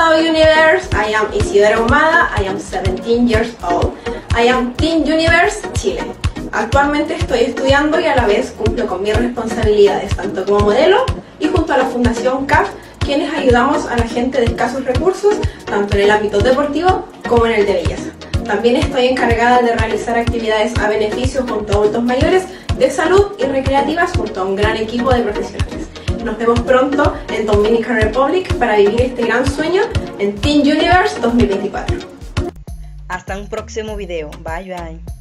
Hello Universe, I am Isidora Humada, I am 17 years old. I am Teen Universe Chile. Actualmente estoy estudiando y a la vez cumplo con mis responsabilidades tanto como modelo y junto a la Fundación CAF, quienes ayudamos a la gente de escasos recursos tanto en el ámbito deportivo como en el de belleza. También estoy encargada de realizar actividades a beneficio junto a adultos mayores de salud y recreativas junto a un gran equipo de profesionales. Nos vemos pronto en Dominican Republic para vivir este gran sueño en Teen Universe 2024. Hasta un próximo video. Bye bye.